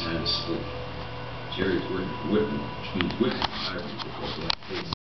had a split. Jerry's working for Whitman, which means Whitman hired me because they have to pay